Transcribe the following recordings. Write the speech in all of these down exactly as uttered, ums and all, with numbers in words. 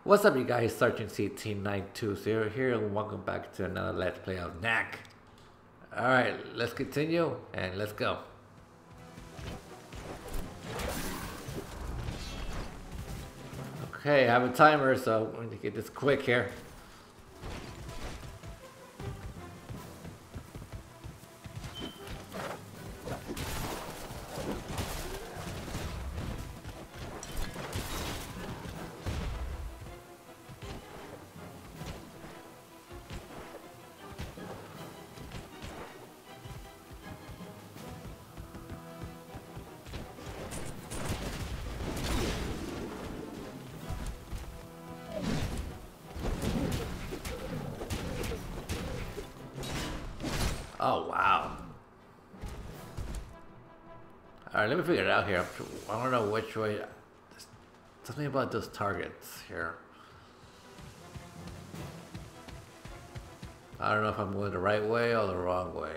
What's up, you guys? Sergeant C T nine two zero here, and welcome back to another Let's Play of Knack. Alright, let's continue, and let's go. Okay, I have a timer, so I'm going to get this quick here. Oh, wow. Alright, let me figure it out here. I don't know which way. Something about those targets here. I don't know if I'm going the right way or the wrong way.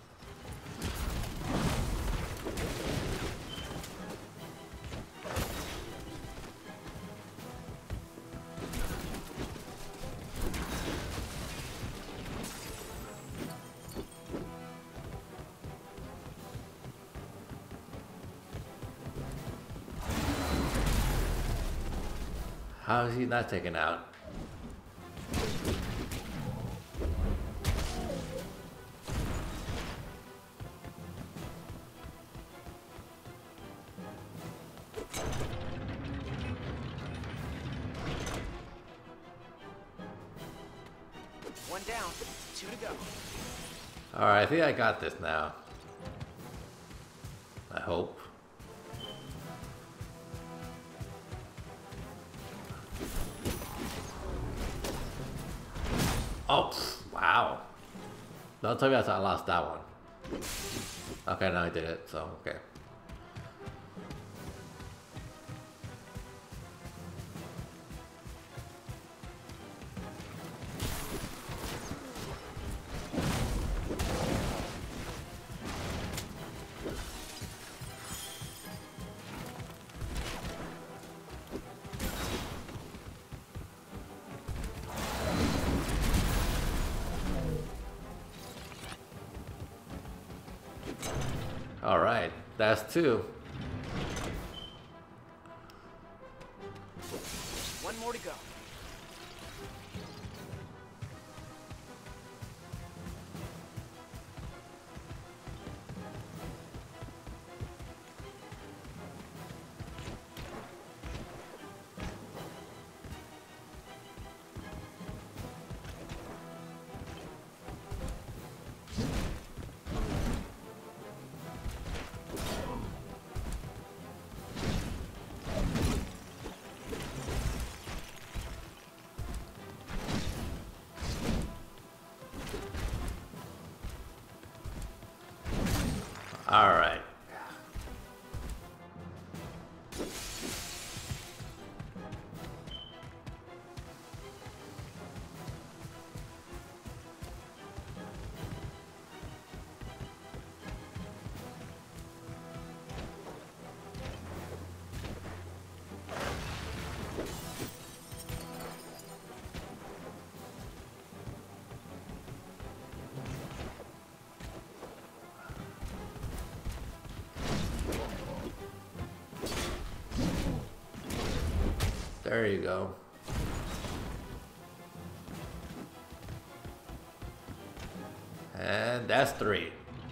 How is he not taken out? One down, two to go. Alright, I think I got this now. I hope. Oh, wow. Don't tell me I lost that one. Okay, now I did it, so okay. All right, that's two. One more to go. All right. There you go. And that's three.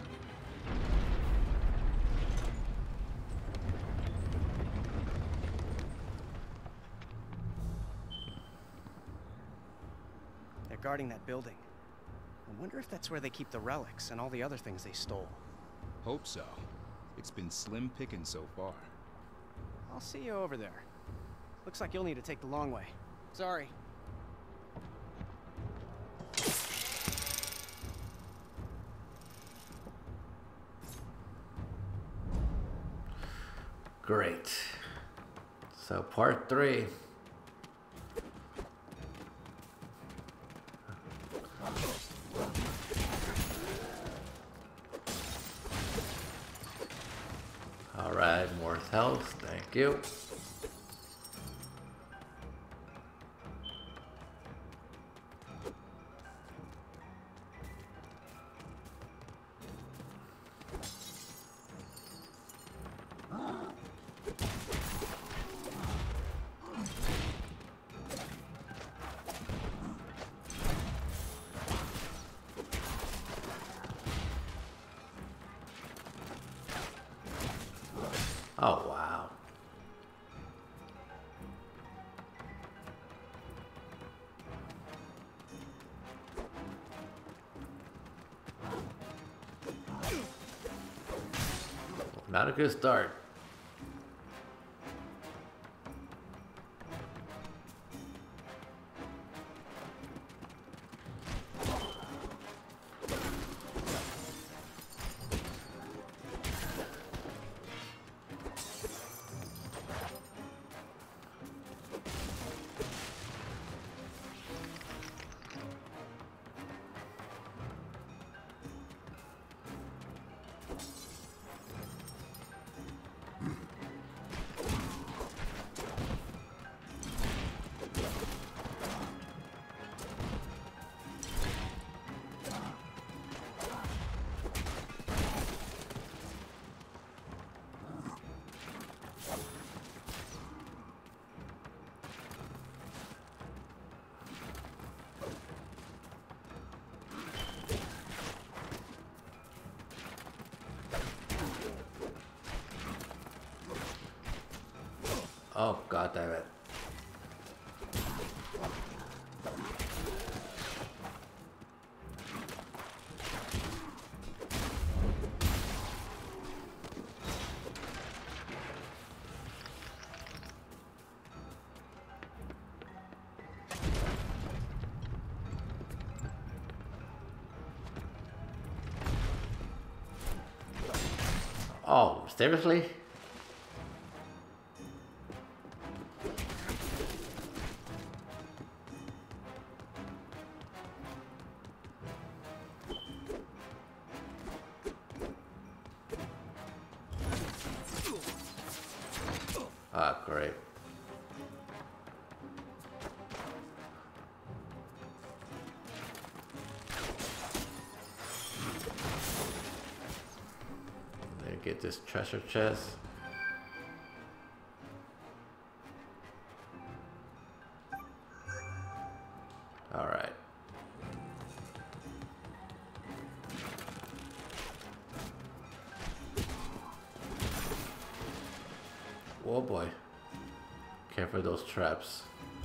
They're guarding that building. I wonder if that's where they keep the relics and all the other things they stole. Hope so. It's been slim picking so far. I'll see you over there. Looks like you'll need to take the long way. Sorry. Great. So part three. All right, more health. Thank you. Oh, wow. Not a good start. Oh, god damn it. Oh, seriously? Ah, great. Let me get this treasure chest. All right. Oh boy. Careful of those traps.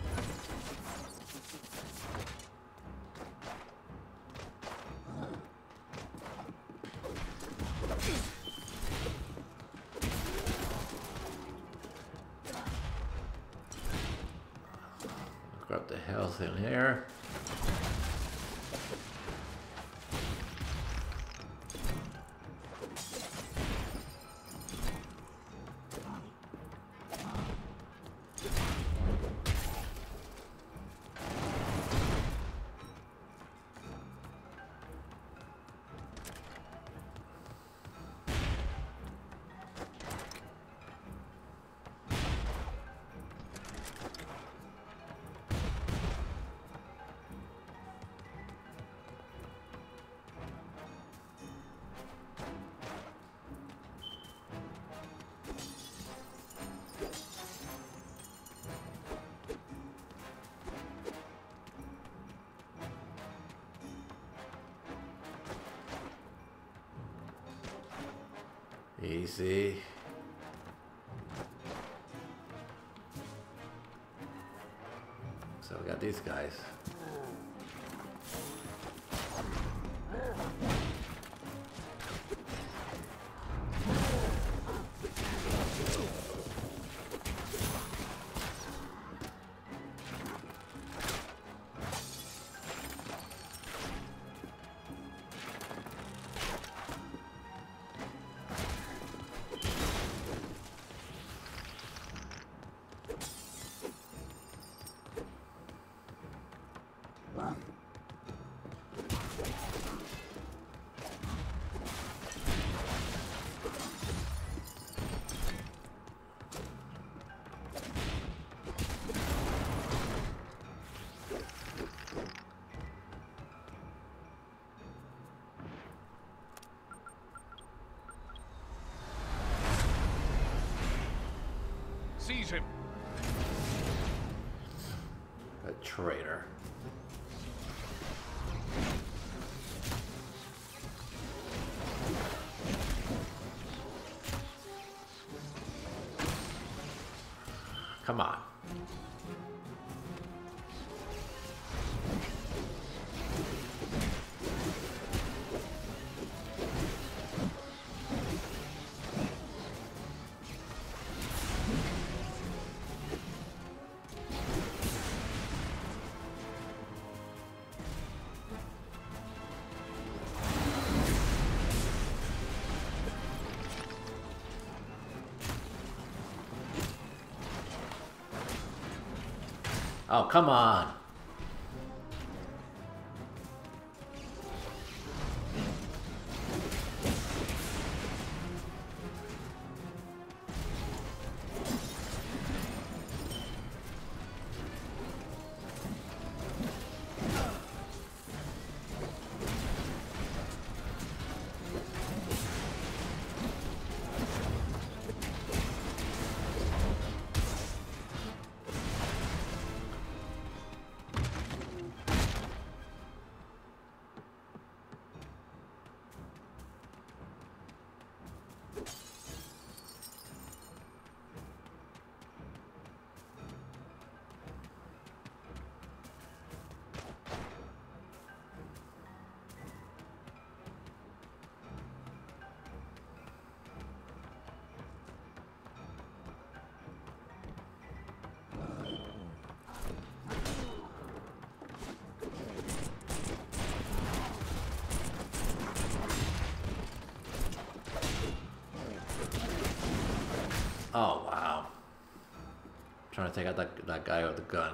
Grab the health in here. Easy. So we got these guys. Seize him. A traitor. Come on. Oh, come on. Oh, wow. Trying to take out that, that guy with the gun.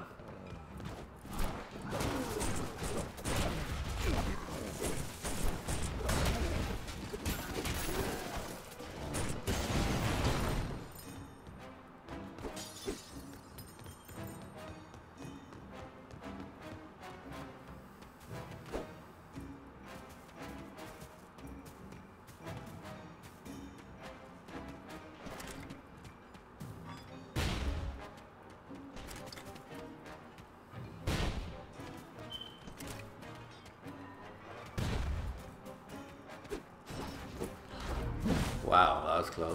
Wow, that was close.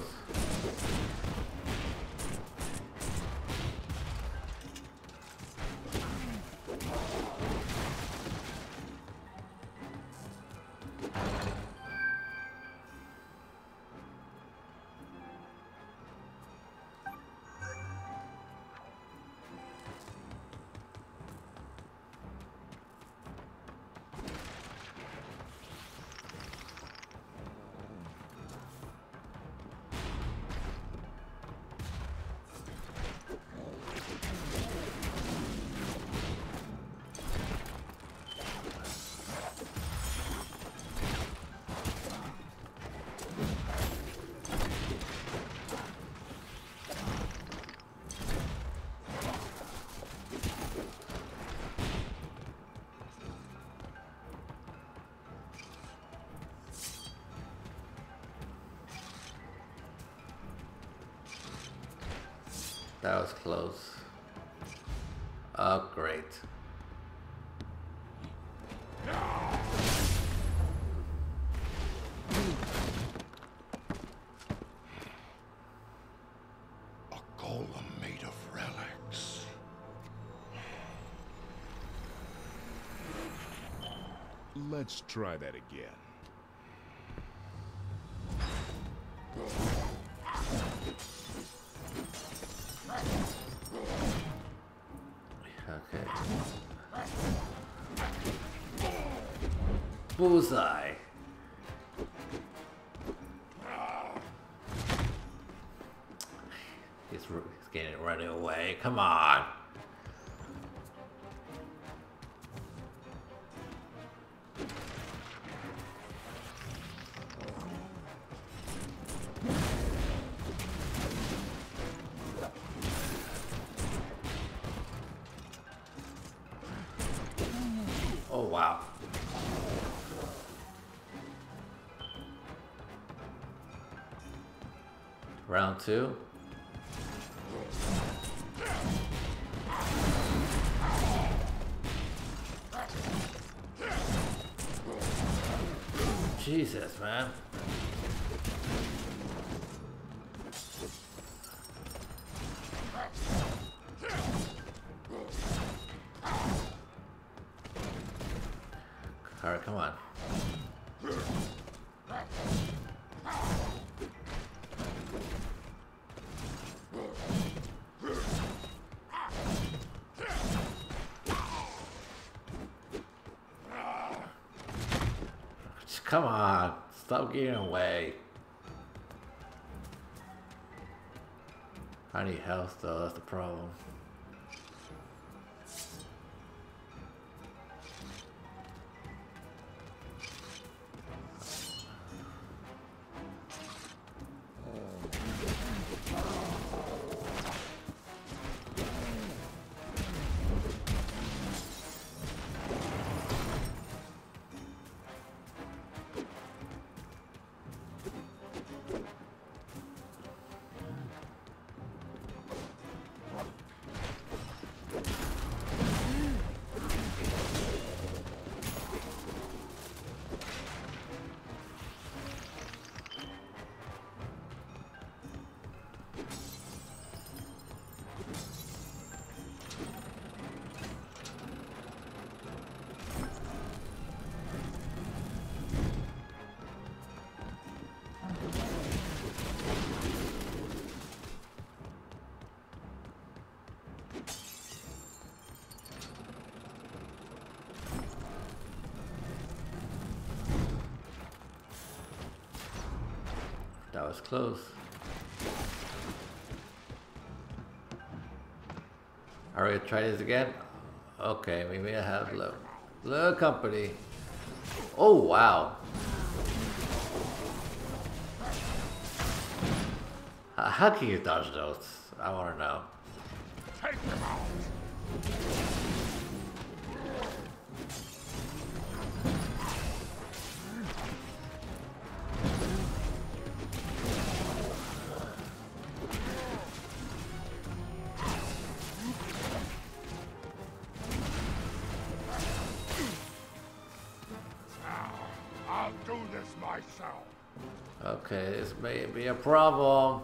That was close. Oh, great. A golem made of relics. Let's try that again. Okay. Bullseye. He's, he's getting running away. Come on. Oh, wow. Round two. Jesus, man. Alright, come on. Come on, stop getting away. I need health though, that's the problem. That was close. Alright, try this again. Okay, maybe I have low, low company. Oh wow! How, how can you dodge those? I want to know. Take them out! Okay, this may be a problem.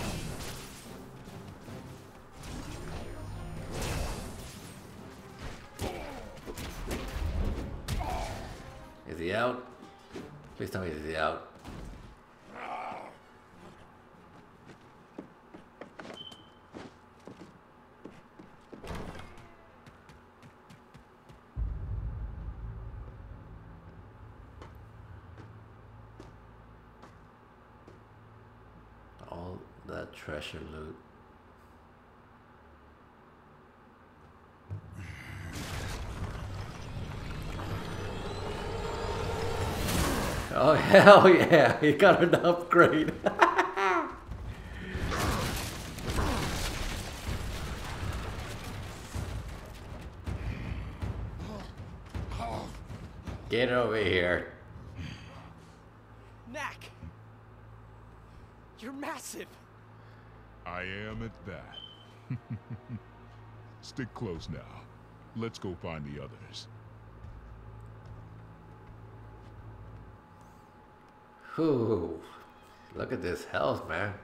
Is he out? Please tell me he's out. All that treasure loot. Oh hell yeah, he got an upgrade. Get over here. Knack! You're massive! I am at that. Stick close now. Let's go find the others. Whew. Look at this health, man.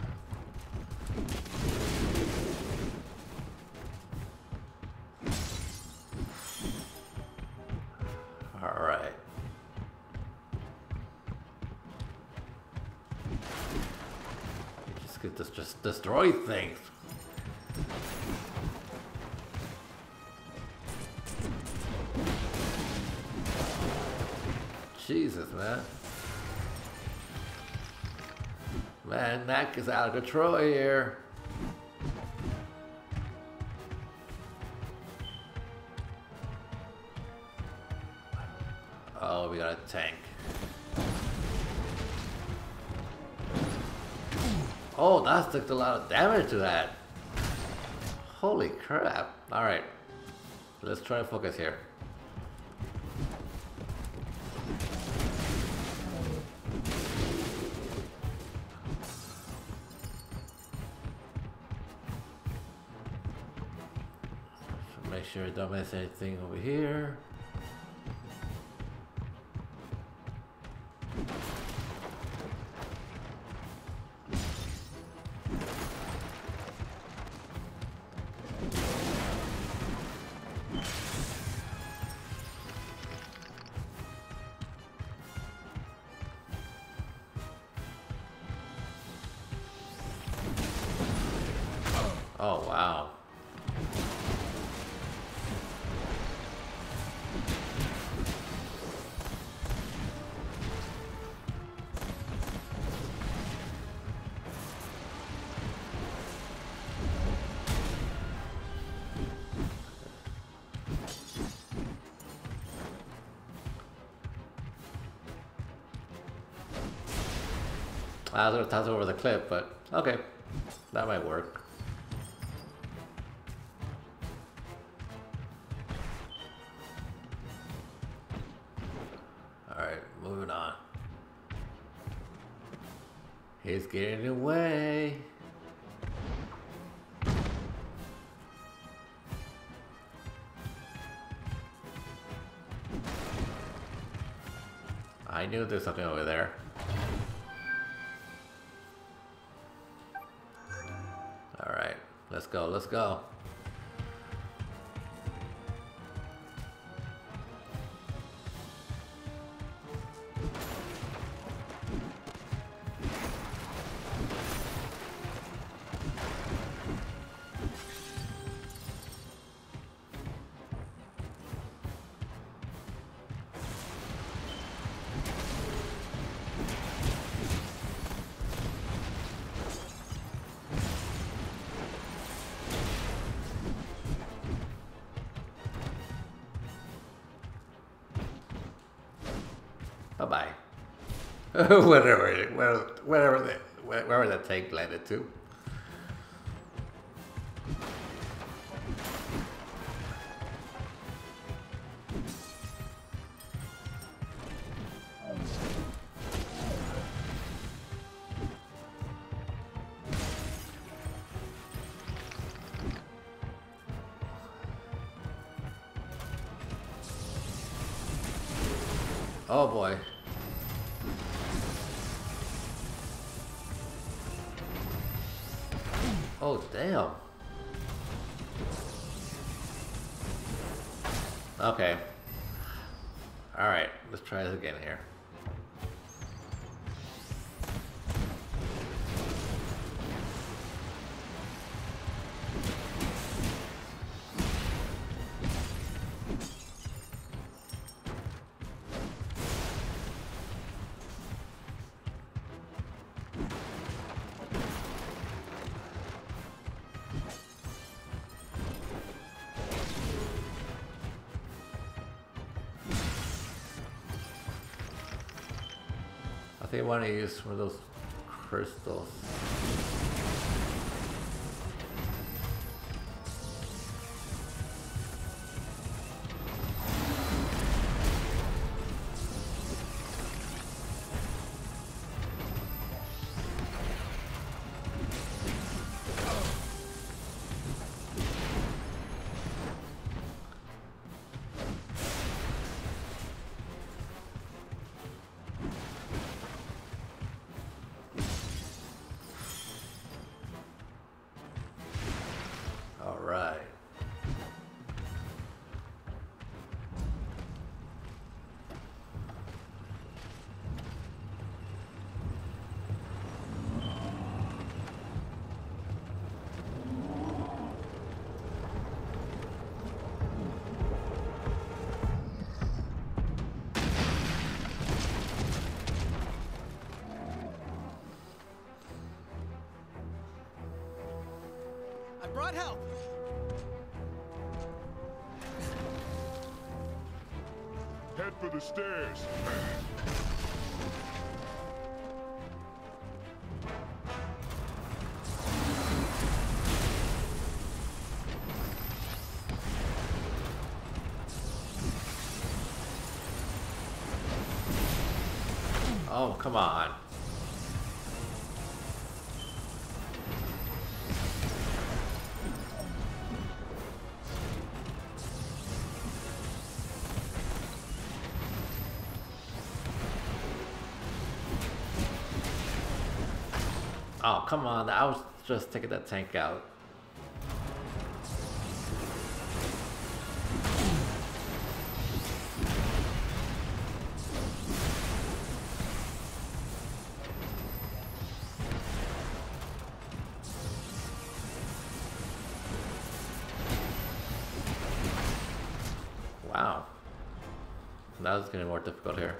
All right. Just get this, just destroy things. Jesus, man. Man, Knack is out of control here. Oh, we got a tank. Oh, that took a lot of damage to that. Holy crap. Alright. Let's try to focus here. Make sure I don't miss anything over here. Oh, wow. I was gonna toss over the cliff, but okay, that might work. Alright, moving on. He's getting away. I knew there's something over there. Alright, let's go, let's go. Bye-bye. whatever, whatever, whatever, the, wherever that tank landed to. Oh boy. Oh damn. Okay. Alright, let's try this again here. I think I want to use one of those crystals. Alright. I brought help. Head for the stairs. Oh, come on. Oh, come on. I was just taking that tank out. now it's getting more difficult here.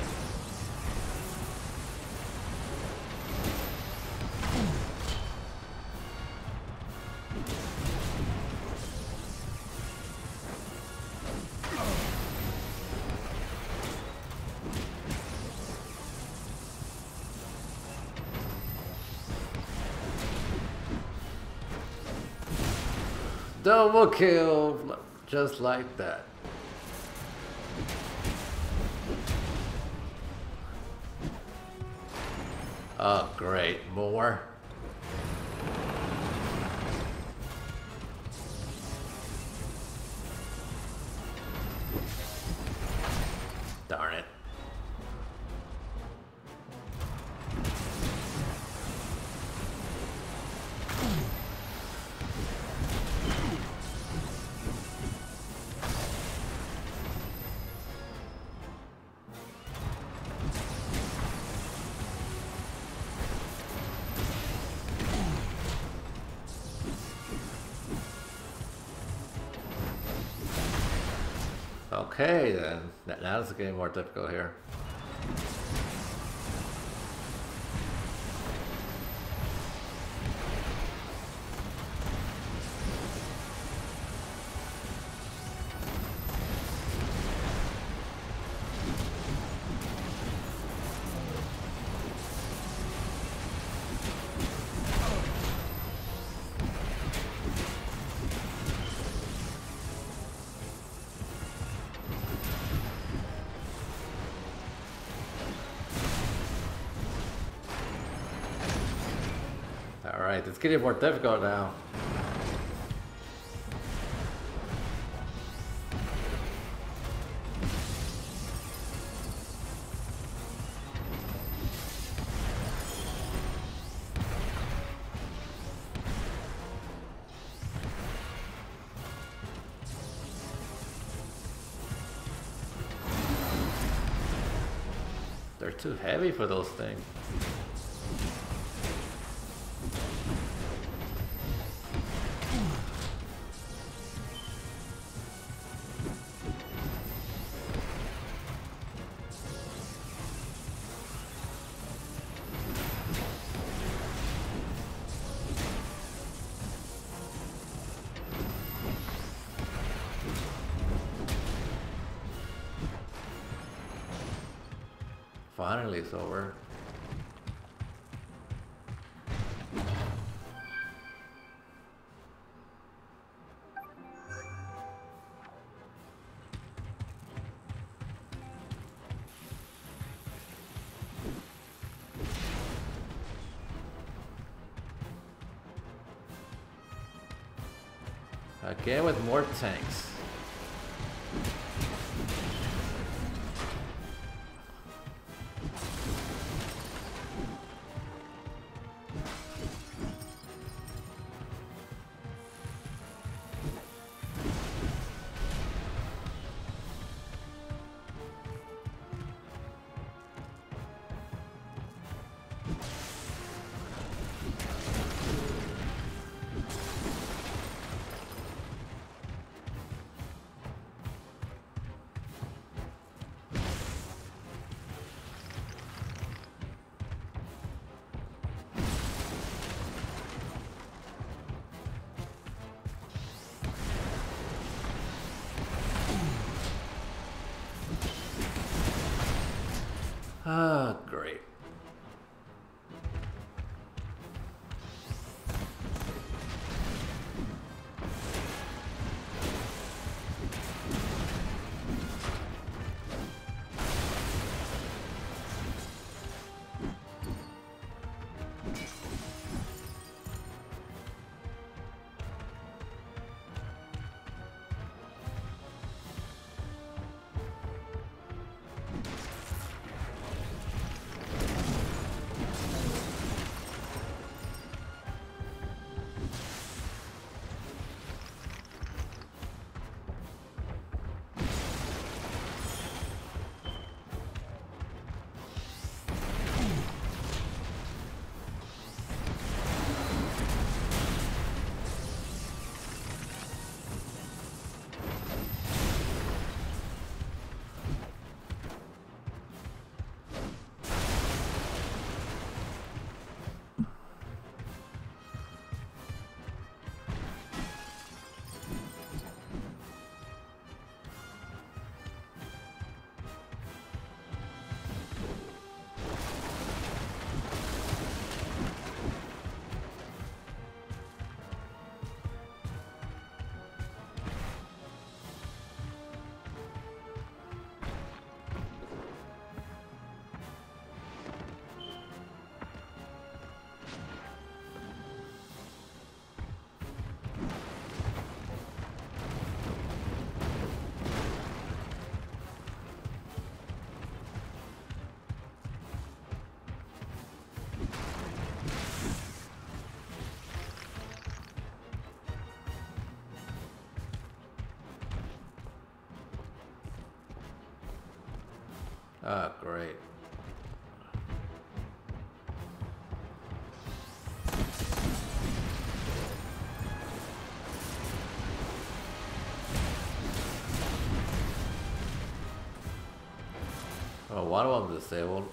Double kill, just like that. Oh, great. More. Darn it. Okay, then. Now it's getting more difficult here. Alright, it's getting more difficult now. They're too heavy for those things. Finally, it's over. Again with more tanks. Oh, great. Oh, one of them disabled.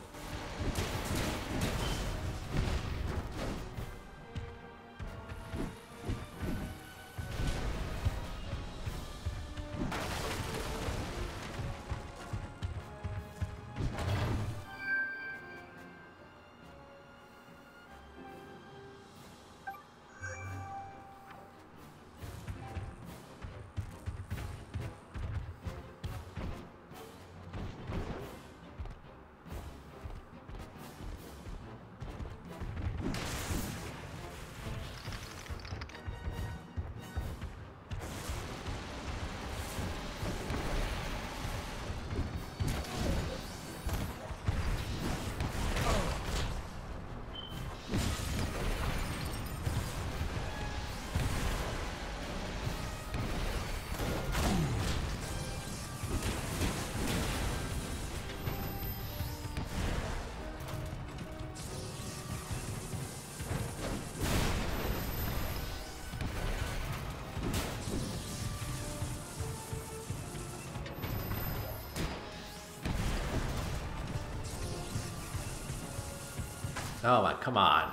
Oh my, come on.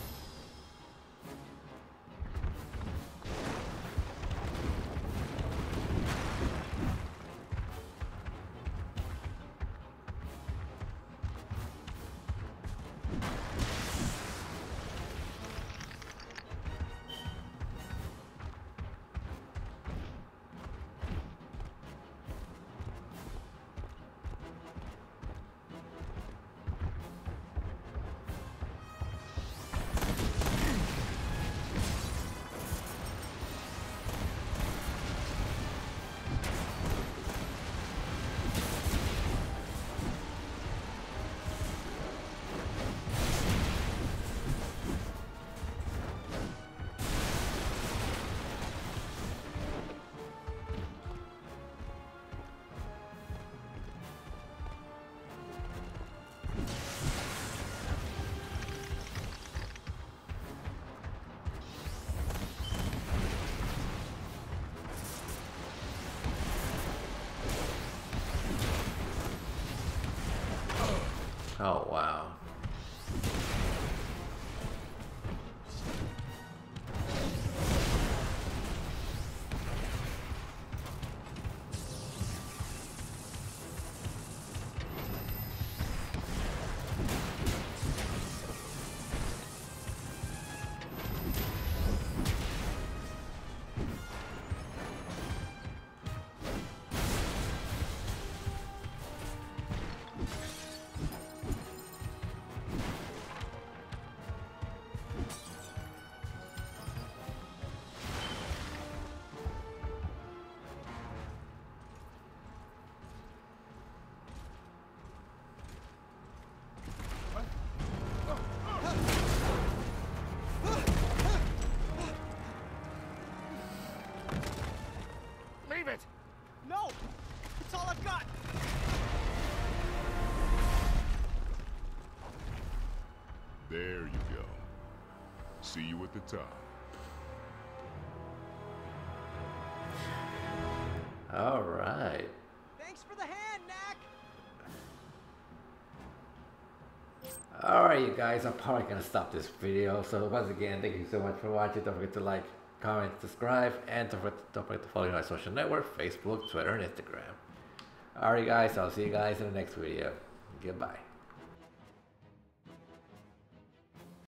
Oh, wow. Leave it! No! It's all I've got! There you go. See you at the top. All right. Thanks for the hand, Knack! All right, you guys, I'm probably going to stop this video. So once again, thank you so much for watching. Don't forget to like, comment, subscribe, and don't forget, don't forget to follow me on my social network, Facebook, Twitter, and Instagram. All right, guys, I'll see you guys in the next video. Goodbye.